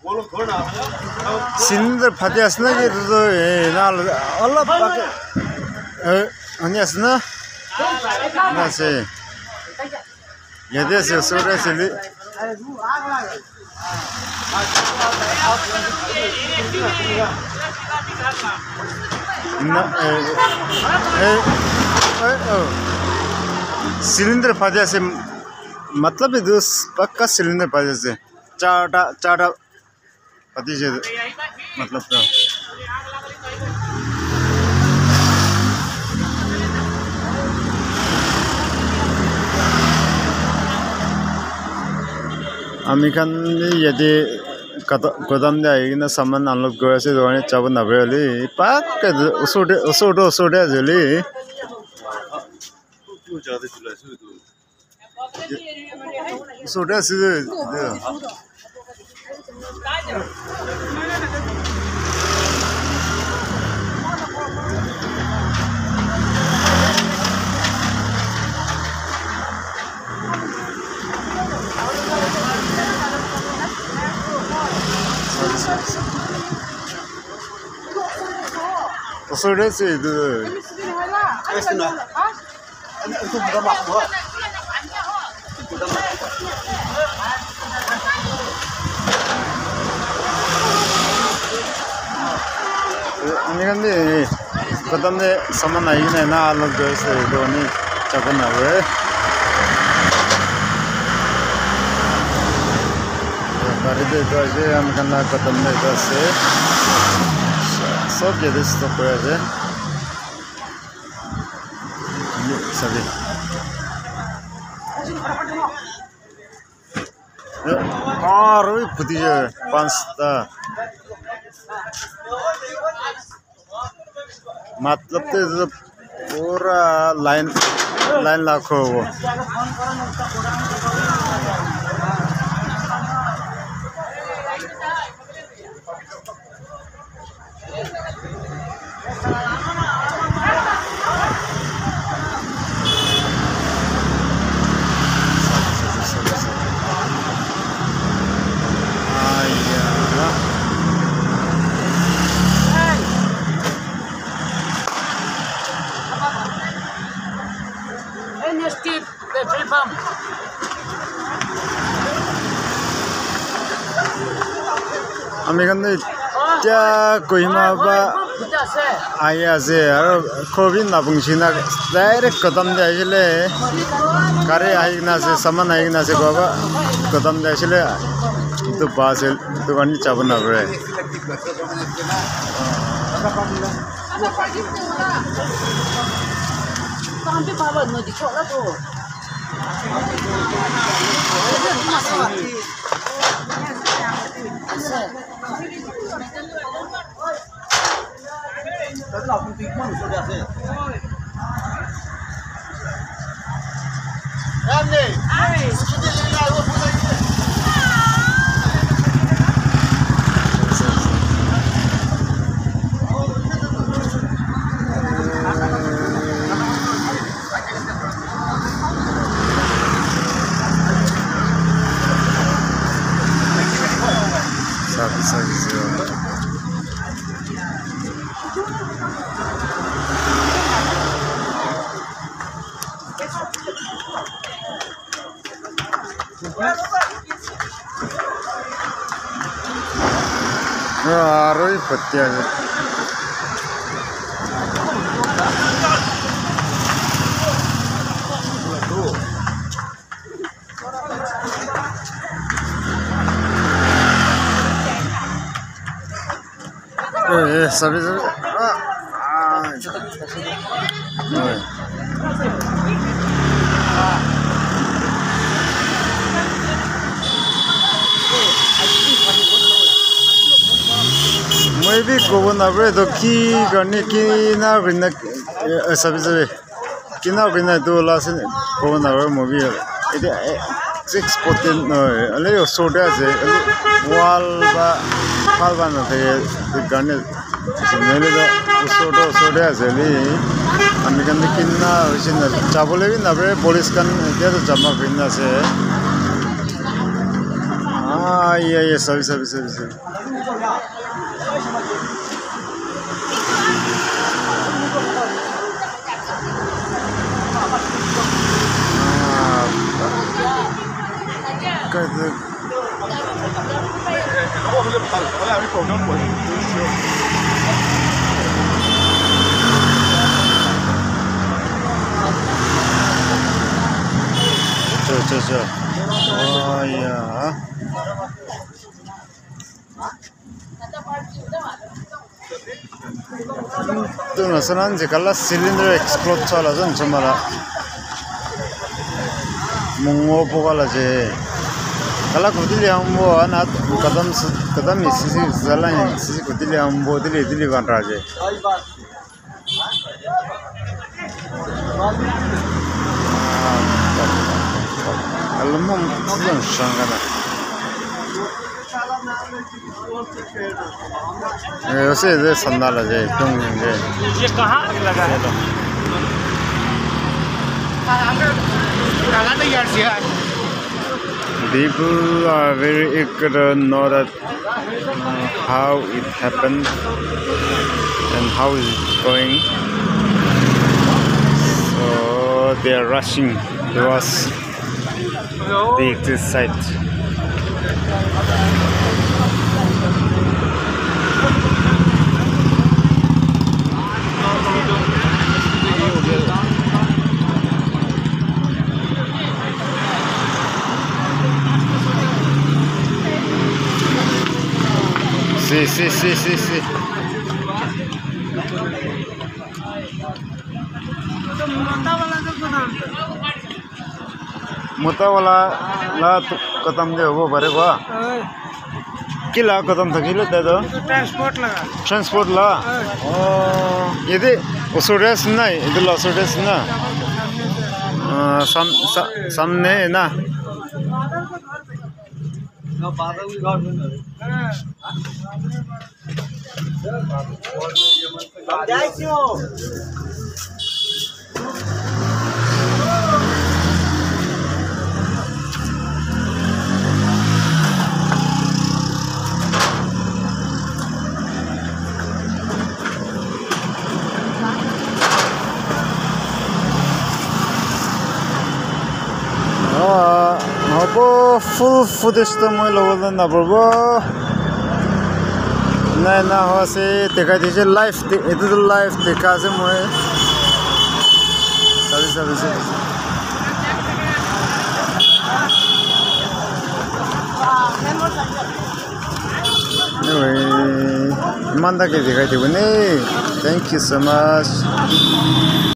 Cylinder फटे असना की तो ना अलग बाकी अन्य असना ना से ये देश सोरे सिली ना सिलेंडर फटे से मतलब ಇದು पक्का सिलेंडर फटे से चाटा पति से मतलब तो अमेरिकन यदि कदम दे आएगी ना सामान अनलोड कर ऐसे दोनों चावल नबेली पाक उसोटे जली उसोटे सीधे उसोटे से इधर अमेरिकन दे कदम दे सामान आई ना अलग जैसे दोनों चावल नबे बारी दे तो ऐसे अमेरिकन ना कदम दे तो ऐसे सब जगह स्टॉप कर ऐसे ये सभी और भी पुती है 5 मतलब तो पूरा लाइन लाखों वो अमेरिकन ने क्या कोई माबा आया से यार कोविड ना पुंछिना डायरेक्ट कदम दे आइले करे आई ना से सामान आई ना से बाबा कदम दे आइले तो पास दुकान चावल ना बरे Aroi petiya सभी मैं भी कोवन अबरे तो की करने की ना बिना सभी की ना बिना तो लास्ट कोवन अबरे मूवी इधर 6 अले सोडा से वाल बा फाल बना थे करने मेरे तो सोडा से ले अमेरिकन में किन्ना वैसे चावले भी ना बरे पुलिस कन क्या तो जमा करना से yeah, sorry. Cho. Oh yeah. Tuh nasaran jekala cylinder explode chala jan chamala mungo pogala je kala kudili ambo anat kadam sisi zalan sisi kudili ambo dili ban raje almum tizan shangana वैसे इधर संदाल है तुम ये कहाँ लगा है people are very eager to know that how it happened and how is it going, so they are rushing towards the exit site. Sí. मोटा वाला ला कदम दे वो भरे को किला कदम था किला दे दो ट्रांसपोर्ट ला ये दे उसोरेस ना इधर ला उसोरेस ना सामने ना full footage to moi logo na borbo na ho se dekha dije live etu live dekha ase moi sorry anyway manda ke dekhai debone thank you so much.